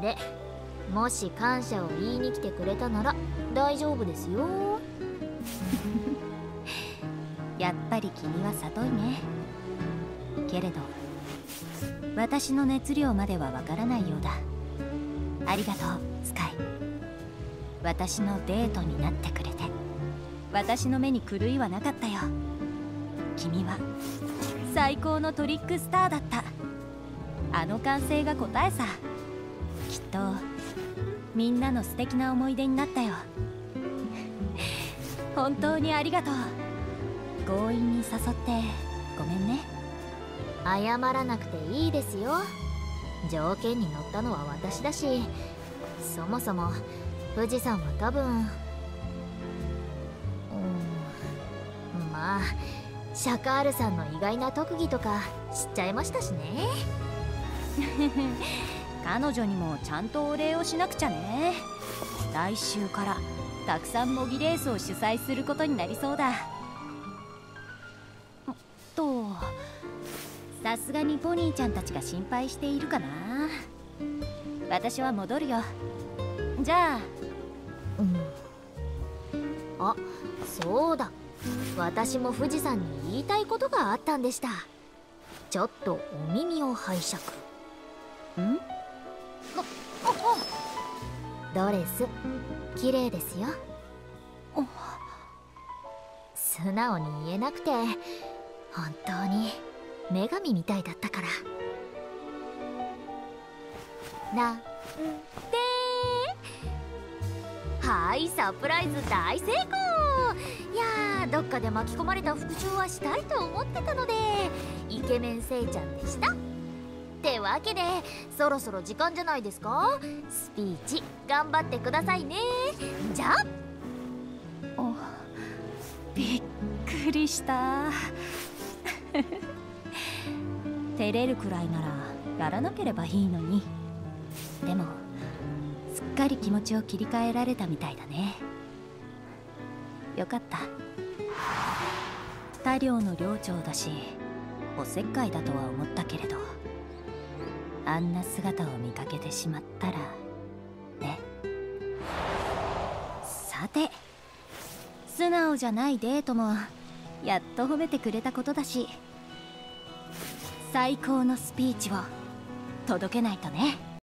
で、もし感謝を言いに来てくれたなら大丈夫ですよ。 やっぱり君は聡いね。けれど私の熱量まではわからないようだ。ありがとうスカイ。私のデートになってくれて。私の目に狂いはなかったよ。君は最高のトリックスターだった。あの歓声が答えさ。きっとみんなの素敵な思い出になったよ。本当にありがとう。強引に誘ってごめんね。 謝らなくていいですよ。条件に乗ったのは私だし、そもそも富士山は多分まあシャカールさんの意外な特技とか知っちゃいましたしね。 彼女にもちゃんとお礼をしなくちゃね。来週からたくさん模擬レースを主催することになりそうだ。さすがにポニーちゃんたちが心配しているかな。私は戻るよ。じゃあ。 あ、そうだ。私も富士山に言いたいことがあったんでした。ちょっとお耳を拝借。ドレス綺麗ですよ。素直に言えなくて本当に女神みたいだったから。なんではい、サプライズ大成功。いやー、どっかで巻き込まれた復讐はしたいと思ってたので、イケメンせいちゃんでした。ってわけでそろそろ時間じゃないですか。スピーチ頑張ってくださいね。じゃあ。 びっくりした。照れるくらいならやらなければいいのに。でもすっかり気持ちを切り替えられたみたいだね。よかった。他寮の寮長だしおせっかいだとは思ったけれど、あんな姿を見かけてしまったらね。さて、素直じゃないデートもやっと褒めてくれたことだし、最高のスピーチを届けないとね。